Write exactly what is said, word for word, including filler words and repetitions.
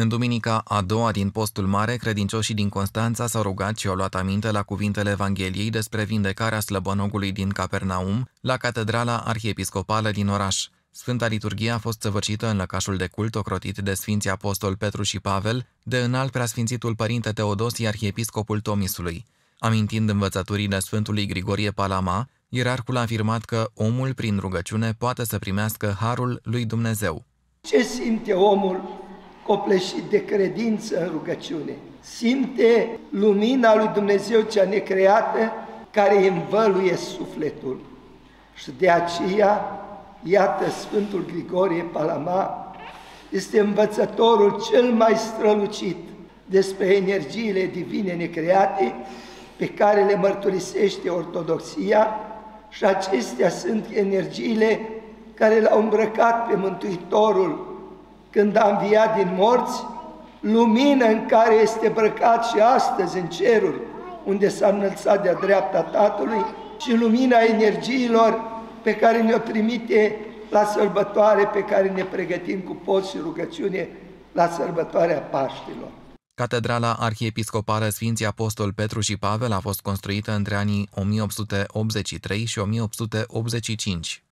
În duminica a doua din postul mare, credincioșii din Constanța s-au rugat și au luat aminte la cuvintele Evangheliei despre vindecarea slăbănogului din Capernaum la Catedrala Arhiepiscopală din oraș. Sfânta liturghie a fost săvârșită în lăcașul de cult ocrotit de Sfinții Apostol Petru și Pavel, de înalt preasfințitul Părinte Teodosie, arhiepiscopul Tomisului. Amintind învățăturile Sfântului Grigorie Palama, ierarhul a afirmat că omul, prin rugăciune, poate să primească harul lui Dumnezeu. Ce simte omul copleșit de credință în rugăciune? Simte lumina lui Dumnezeu cea necreată care îi învăluie sufletul. Și de aceea, iată, Sfântul Grigorie Palama este învățătorul cel mai strălucit despre energiile divine necreate pe care le mărturisește Ortodoxia, și acestea sunt energiile care l-au îmbrăcat pe Mântuitorul când a înviat din morți, lumină în care este îmbrăcat și astăzi în ceruri, unde s-a înălțat de-a dreapta Tatălui, și lumina energiilor pe care ne-o trimite la sărbătoare pe care ne pregătim cu post și rugăciune la sărbătoarea Paștilor. Catedrala Arhiepiscopală Sfinții Apostol Petru și Pavel a fost construită între anii o mie opt sute optzeci și trei și o mie opt sute optzeci și cinci.